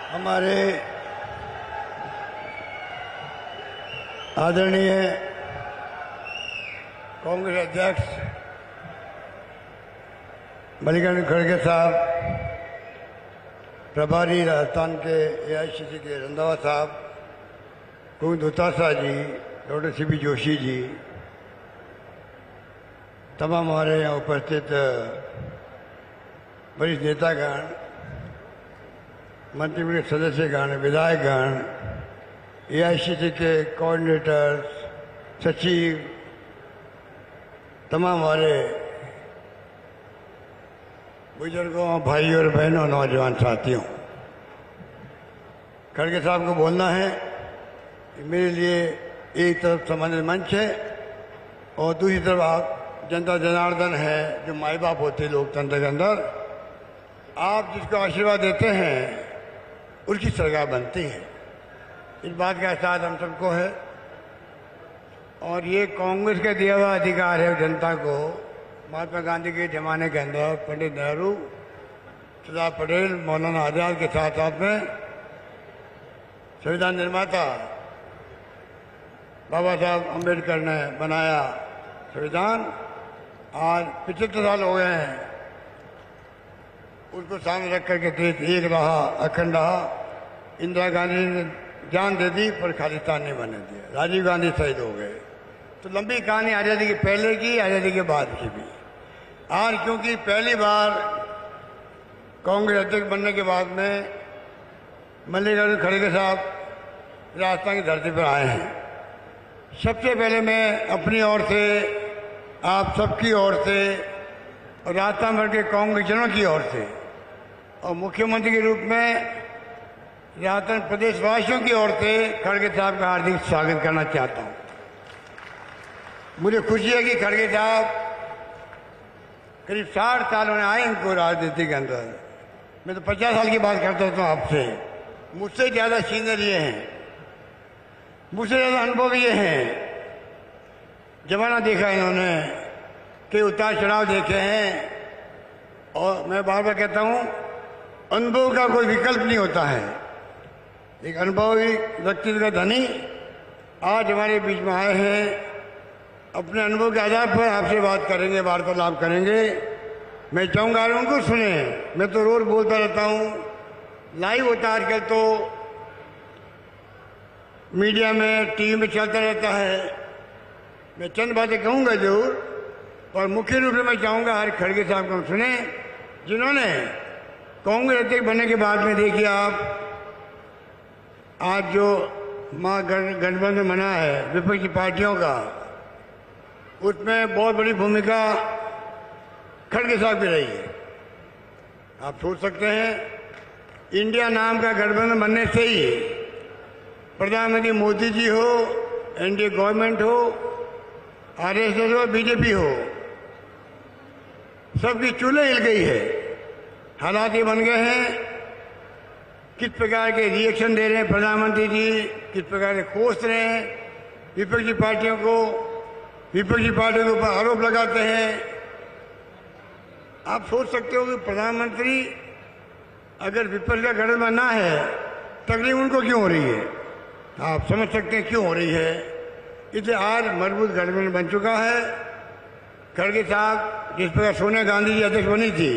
हमारे आदरणीय कांग्रेस अध्यक्ष मल्लिकार्जुन खड़गे साहब, प्रभारी राजस्थान के एआईसीसी के रंधावा साहब, गोविंद दोतासा जी, डॉक्टर सीपी जोशी जी, तमाम हमारे यहाँ उपस्थित वरिष्ठ नेतागण, मंत्रिमंडल के सदस्यगण, विधायकगण, एआईसीसी के कोऑर्डिनेटर्स, सचिव, तमाम हमारे बुजुर्गों, भाइयों और बहनों, नौजवान साथियों, खड़गे साहब को बोलना है कि मेरे लिए एक तरफ सम्मानित मंच है और दूसरी तरफ आप जनता जनार्दन है, जो माई बाप होते हैं लोकतंत्र के अंदर। आप जिसको आशीर्वाद देते हैं उसकी सरकार बनती है, इस बात का एहसास हम सबको है। और ये कांग्रेस का दिया हुआ अधिकार है जनता को। महात्मा गांधी के ज़माने के अंदर पंडित नेहरू, सरदार पटेल, मौलाना आज़ाद के साथ साथ में संविधान निर्माता बाबा साहब अम्बेडकर ने बनाया संविधान। आज 75 साल हो गए हैं, उसको सामने रख करके देश एक रहा, अखंड रहा। इंदिरा गांधी ने जान दे दी पर खालिस्तान नहीं बनने दिया। राजीव गांधी शहीद हो गए। तो लंबी कहानी आज़ादी के पहले की, आज़ादी के बाद की भी। आज क्योंकि पहली बार कांग्रेस अध्यक्ष बनने के बाद में मल्लिकार्जुन खड़गे साहब राजस्थान की धरती पर आए हैं, सबसे पहले मैं अपनी ओर से, आप सबकी ओर से और राजस्थान भर के कांग्रेसजनों की ओर से और मुख्यमंत्री के रूप में राजस्थान प्रदेशवासियों की ओर से खड़गे साहब का हार्दिक स्वागत करना चाहता हूं। मुझे खुशी है कि खड़गे साहब करीब 60 साल होने आए इनको राजनीति के अंदर। मैं तो 50 साल की बात करता हूँ आपसे। मुझसे ज़्यादा सीनियर ये हैं, मुझसे ज़्यादा अनुभव ये हैं। जमाना देखा इन्होंने, कई उतार चढ़ाव देखे हैं। और मैं बार बार कहता हूँ, अनुभव का कोई विकल्प नहीं होता है। एक अनुभवी व्यक्तित्व का धनी आज हमारे बीच में आए हैं। अपने अनुभव के आधार पर आपसे बात करेंगे, वार्तालाप करेंगे। मैं चाहूँगा उनको सुने। मैं तो रोज बोलता रहता हूँ, लाइव होता है आजकल, तो मीडिया में, टीवी में चलता रहता है। मैं चंद बातें कहूँगा जरूर, और मुख्य रूप से मैं चाहूँगा हर खड़गे साहब को सुने, जिन्होंने कांग्रेस अध्यक्ष बनने के बाद में देखिए आप आज जो महागठबंधन बना है विपक्षी पार्टियों का, उसमें बहुत बड़ी भूमिका खड़गे साहब की रही है। आप सोच सकते हैं, इंडिया नाम का गठबंधन बनने से ही प्रधानमंत्री मोदी जी हो, एनडीए गवर्नमेंट हो, आरएसएस हो, बीजेपी हो, सबकी चूल्हे हिल गई है। हालात ये बन गए हैं, किस प्रकार के रिएक्शन दे रहे हैं प्रधानमंत्री जी, किस प्रकार से कोस रहे हैं विपक्षी पार्टियों को, विपक्षी पार्टियों के ऊपर आरोप लगाते हैं। आप सोच सकते हो कि प्रधानमंत्री अगर विपक्ष का गठबंधन ना है, तकलीफ उनको क्यों हो रही है। आप समझ सकते हैं क्यों हो रही है। इसलिए आज मजबूत गठबंधन बन चुका है। खड़गे साहब, जिस प्रकार सोनिया गांधी जी अध्यक्ष बनी थी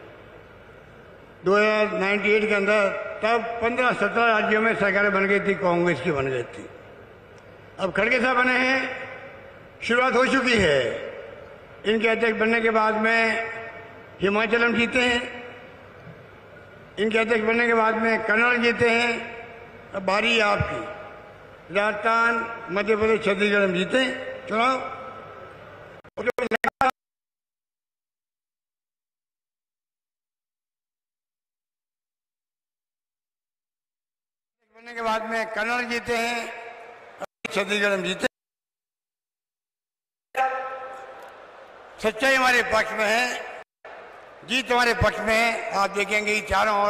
1998 के अंदर, तब 15-17 राज्यों में सरकारें बन गई थी, कांग्रेस की बन गई थी। अब खड़गे साहब बने हैं, शुरुआत हो चुकी है। इनके अध्यक्ष बनने के बाद में हिमाचल हम जीते हैं, इनके अध्यक्ष बनने के बाद में कर्नाटक जीते हैं। अब बारी है आपकी, राजस्थान, मध्य प्रदेश, छत्तीसगढ़ हम जीते चुनाव। बनने के बाद में कर्नाटक जीते हैं, छत्तीसगढ़ हम जीते। सच्चाई हमारे पक्ष में है, जीत हमारे पक्ष में है। आप देखेंगे कि चारों ओर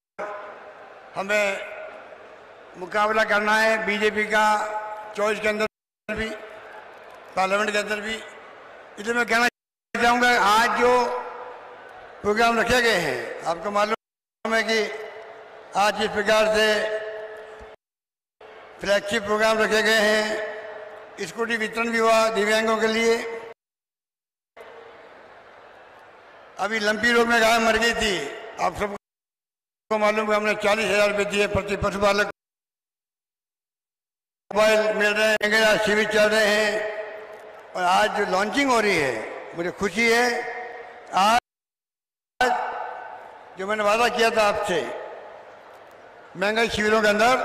हमें मुकाबला करना है बीजेपी का, चॉइस के अंदर भी, पार्लियामेंट के अंदर भी। इसलिए मैं कहना चाहूँगा, आज जो प्रोग्राम रखे गए हैं, आपको मालूम है कि आज जिस प्रकार से फ्लैगशिप प्रोग्राम रखे गए हैं, स्कूटी वितरण भी हुआ दिव्यांगों के लिए। अभी लंपी रोग में गाय मर गई थी, आप सबको मालूम है। हमने 40,000 रुपये दिए प्रति पशुपालक। मोबाइल मिल रहे हैं, आज शिविर चल रहे हैं और आज जो लॉन्चिंग हो रही है मुझे खुशी है। आज जो मैंने वादा किया था आपसे, महंगाई शिविरों के अंदर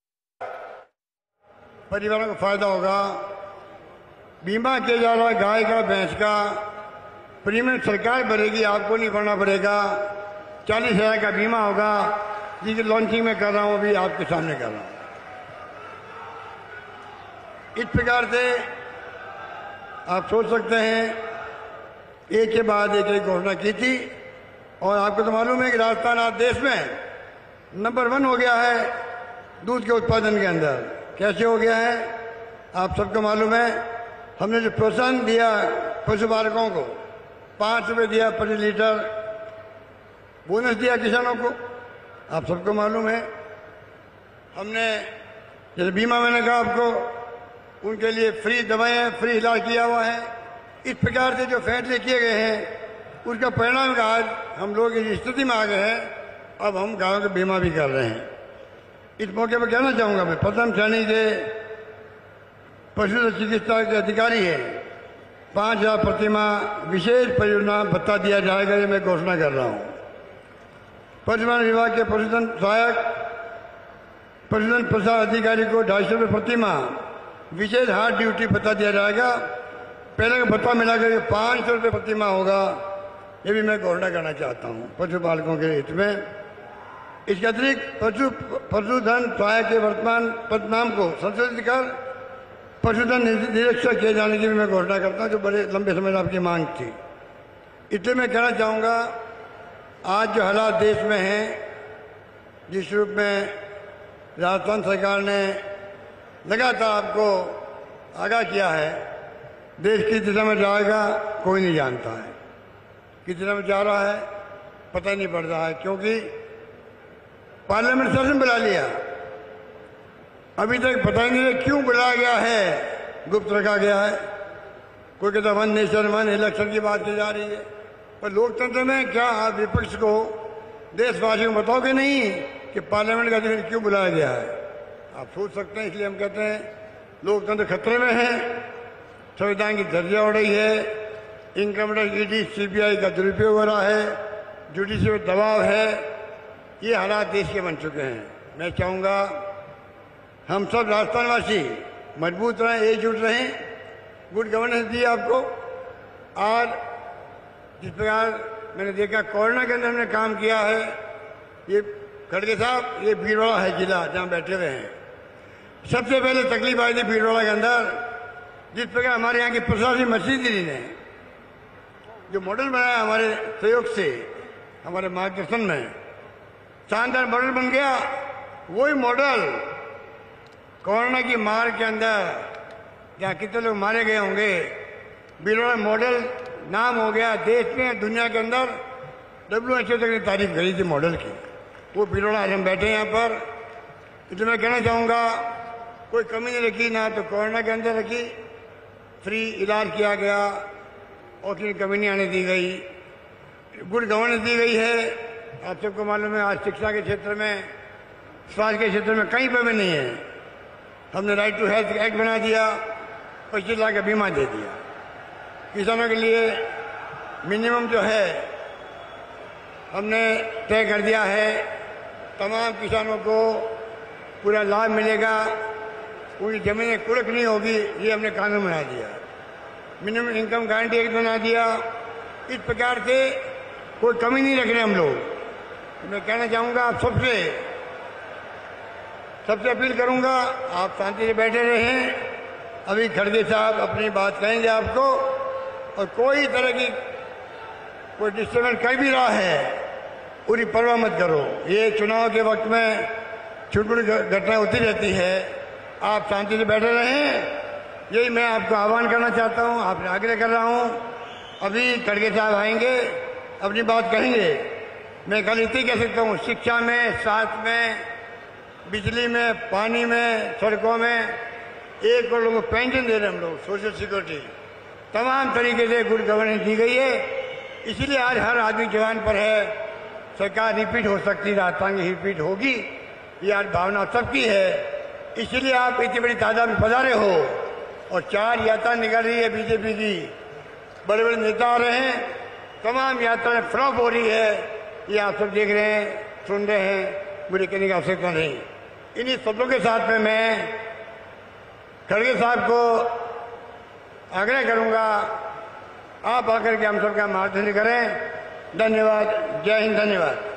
परिवारों को फायदा होगा। बीमा किया जा रहा है गाय का, भैंस का, प्रीमियम सरकार भरेगी, आपको नहीं भरना पड़ेगा। 40,000 का बीमा होगा, जिसकी लॉन्चिंग में कर रहा हूं, अभी आपके सामने कर रहा हूं। इस प्रकार से आप सोच सकते हैं, एक के बाद एक घोषणा की थी। और आपको तो मालूम है कि राजस्थान आज देश में नंबर 1 हो गया है दूध के उत्पादन के अंदर। कैसे हो गया है आप सबको मालूम है। हमने जो प्रोत्साहन दिया पशुपालकों को, 5 रुपये दिया प्रति लीटर, बोनस दिया किसानों को, आप सबको मालूम है। हमने जैसे बीमा, मैंने कहा आपको, उनके लिए फ्री दवाएं, फ्री इलाज किया हुआ है। इस प्रकार से जो फैसले किए गए हैं उसका परिणाम का आज हम लोग इस स्थिति में आ गए हैं। अब हम गायों का बीमा भी कर रहे हैं। इस मौके पर कहना चाहूंगा, मैं प्रथम श्रेणी के पशु चिकित्सा के अधिकारी है, 5,000 प्रतिमाह विशेष परियोजना भत्ता दिया जाएगा, ये मैं घोषणा कर रहा हूं। पशुपालन विभाग के पशुधन सहायक पशुधन प्रसार अधिकारी को 250 रुपये प्रतिमाह विशेष हार्ड ड्यूटी भत्ता दिया जाएगा। पहले का भत्ता मिलाकर 500 रुपये प्रतिमाह होगा, ये भी मैं घोषणा करना चाहता हूं पशुपालकों के हित में। इसके अतिरिक्त पशुधन सहायक के वर्तमान पद नाम को संशोधित कर पशुधन निरीक्षक किए जाने की भी मैं घोषणा करता हूं, जो बड़े लंबे समय से आपकी मांग थी। इसलिए मैं कहना चाहूँगा, आज जो हालात देश में हैं, जिस रूप में राजस्थान सरकार ने लगातार आपको आगाह किया है, देश किस दिशा में जाएगा कोई नहीं जानता है। किस दिशा में जा रहा है पता ही नहीं पड़ रहा है, क्योंकि पार्लियामेंट सेशन बुला लिया, अभी तक पता ही नहीं क्यों बुलाया गया है, गुप्त रखा गया है। कोई कहता 1 नेशन 1 इलेक्शन की बात की जा रही है, पर लोकतंत्र में क्या आप विपक्ष को, देशवासियों को बताओगे नहीं कि पार्लियामेंट का अधिवेशन क्यों बुलाया गया है? आप सोच सकते हैं। इसलिए हम कहते हैं लोकतंत्र खतरे में है, संविधान की धज्जियां उड़ रही है, इनकम टैक्स, ईडी, सीबीआई का दुरुपयोग हो रहा है, जुडिशरी पर दबाव है। ये हालात देश के बन चुके हैं। मैं चाहूँगा हम सब राजस्थानवासी मजबूत रहें, एकजुट रहें। गुड गवर्नेंस दी आपको। आज जिस प्रकार मैंने देखा कोरोना के अंदर हमने काम किया है, ये खड़गे साहब, ये भीलवाड़ा है जिला जहाँ बैठे हुए हैं। सबसे पहले तकलीफ आई थी भीलवाड़ा के अंदर, जिस प्रकार हमारे यहाँ की प्रशासनिक मशीनरी ने जो मॉडल बनाया हमारे सहयोग से, हमारे मार्गदर्शन में शानदार मॉडल बन गया। वही मॉडल कोरोना की मार के अंदर जहाँ कितने लोग मारे गए होंगे, भीलवाड़ा मॉडल नाम हो गया देश में, दुनिया के अंदर। WHO तक ने तारीफ करी थी मॉडल की। वो भीलवाड़ा आज हम बैठे हैं यहाँ पर। इसलिए मैं कहना चाहूँगा, कोई कमी नहीं रखी, ना तो कोरोना के अंदर रखी, फ्री इलाज किया गया और किसी कमी नहीं आने दी गई। गुड गवर्नेंस दी गई है। आप सबको मालूम है, आज शिक्षा के क्षेत्र में, स्वास्थ्य के क्षेत्र में कहीं पर भी नहीं है। हमने राइट टू हेल्थ एक्ट बना दिया, 25 लाख का बीमा दे दिया। किसानों के लिए मिनिमम जो है हमने तय कर दिया है, तमाम किसानों को पूरा लाभ मिलेगा, उनकी जमीनें कुड़क नहीं होगी, ये हमने कानून बना दिया। मिनिमम इनकम गारंटी एक्ट बना दिया। इस प्रकार से कोई कमी नहीं रख रहे हम लोग। मैं कहना चाहूँगा आप सबसे अपील करूँगा, आप शांति से बैठे रहें। अभी खड़गे साहब अपनी बात कहेंगे आपको, और कोई तरह की कोई डिस्टर्बेंस कर भी रहा है, पूरी परवाह मत करो। ये चुनाव के वक्त में छोटी घटनाएं होती रहती है, आप शांति से बैठे रहें। यही मैं आपको आह्वान करना चाहता हूँ, आपने आग्रह कर रहा हूँ। अभी खड़गे साहब आएंगे, अपनी बात कहेंगे। मैं खाली इतनी कह सकता हूँ, शिक्षा में, स्वास्थ्य में, बिजली में, पानी में, सड़कों में 1 करोड़ लोगों को पेंशन दे रहे हैं हम लोग, सोशल सिक्योरिटी, तमाम तरीके से गुड गवर्नेंस दी गई है। इसीलिए आज हर आदमी जवान पर है। सरकार रिपीट हो सकती है, राजस्थान की रिपीट होगी, ये आज भावना सबकी है। इसलिए आप इतनी बड़ी तादाद में पधारे हो और 4 यात्रा निकल रही है बीजेपी की, बड़े बड़े नेता आ रहे हैं, तमाम यात्राएं फ्लॉप हो रही है, ये आप सब देख रहे हैं, सुन रहे हैं, मुझे कहने की आवश्यकता नहीं। इन्हीं शब्दों के साथ में मैं खड़गे साहब को आग्रह करूंगा, आप आकर के हम सबका मार्गदर्शन करें। धन्यवाद। जय हिंद। धन्यवाद।